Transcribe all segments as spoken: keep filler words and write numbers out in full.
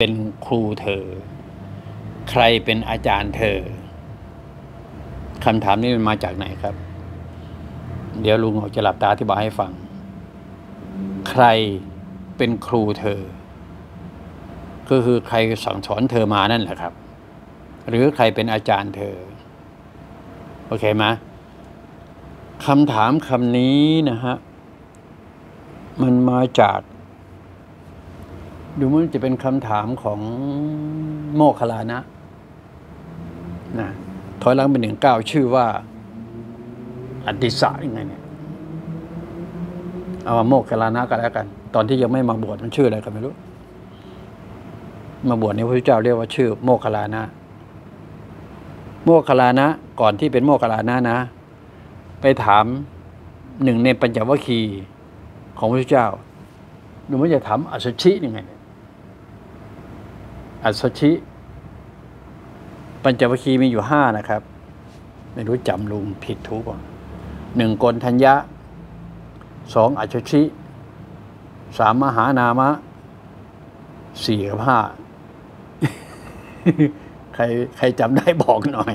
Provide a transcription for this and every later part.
เป็นครูเธอใครเป็นอาจารย์เธอคำถามนี้มันมาจากไหนครับเดี๋ยวลุงจะหลับตาอธิบายให้ฟังใครเป็นครูเธอก็คือใครสั่งสอนเธอมานั่นแหละครับหรือใครเป็นอาจารย์เธอโอเคไหมคำถามคำนี้นะฮะมันมาจากดูมันจะเป็นคำถามของโมคคัลลานะนะถอยหลังเป็นหนึ่งเก้าชื่อว่าอติสสะยังไงเนี่ยเอามาโมคคัลลานะก็แล้วกันตอนที่ยังไม่มาบวชมันชื่ออะไรกันไม่รู้มาบวชในพระพุทธเจ้าเรียกว่าชื่อโมคคัลลานะโมคคัลลานะก่อนที่เป็นโมคคัลลานะนะไปถามหนึ่งในปัญจวัคคีย์ของพระพุทธเจ้าดูมันจะถามอัสสชิยังไงเนี่ยอัสสชิปัญจวัคคีย์มีอยู่ห้านะครับไม่รู้จำลุงผิดถูกป่ะหนึ่งโกณฑัญญะสองอัสสชิสามมหานามะสี่กับห้า ใครใครจำได้บอกหน่อย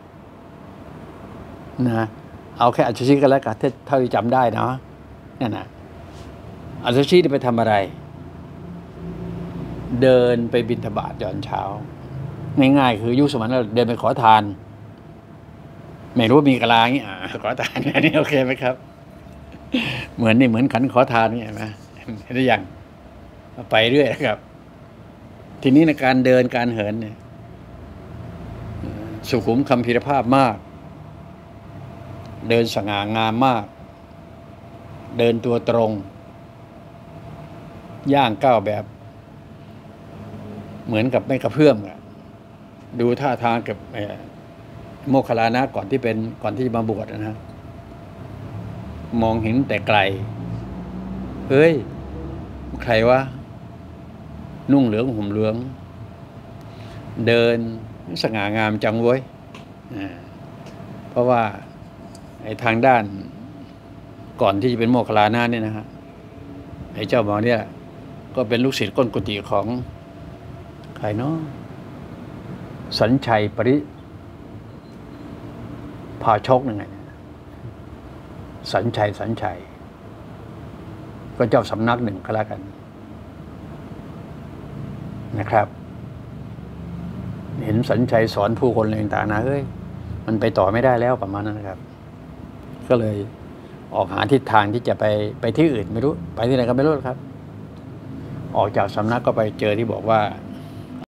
นะเอาแค่อัสสชิก็แล้วกันเท่าที่จำได้นะนั่นนะอัสสชิไปทำอะไรเดินไปบิณฑบาตตอนเช้าง่ายๆคือยุคสมัยนั้นเดินไปขอทานไม่รู้มีกะลาอย่างนี้อ่าขอทานอันนี้โอเคไหมครับเหมือนนี่เหมือนขันขอทานนี่เห็นไหมเห็นหรือยังไปเรื่อยนะครับทีนี้ในการเดินการเหินเนี่ยสุขุมคัมภีรภาพมากเดินสง่างามมากเดินตัวตรงย่างก้าวแบบเหมือนกับไม่กระเพื่อมอะดูท่าทางกับโมคคัลลานะก่อนที่เป็นก่อนที่จะมาบวชนะมองเห็นแต่ไกลเฮ้ยใครวะนุ่งเหลืองห่มเหลืองเดินสง่างามจังเว้ยเพราะว่าไอ้ทางด้านก่อนที่จะเป็นโมคคัลลานะเนี่ยนะฮะไอ้เจ้าหมอเนี่ยก็เป็นลูกศิษย์ก้นกุฏิของใครเนาะสัญชัยปริภาชกยังไงสัญชัยสัญชัยก็เจ้าสำนักหนึ่งก็แล้วกันนะครับเห็นสัญชัยสอนผู้คนอะไรต่างๆนะเฮ้ยมันไปต่อไม่ได้แล้วประมาณนั้นนะครับก็เลยออกหาทิศทางที่จะไปไปที่อื่นไม่รู้ไปที่ไหนก็ไม่รู้ครับออกจากสำนักก็ไปเจอที่บอกว่า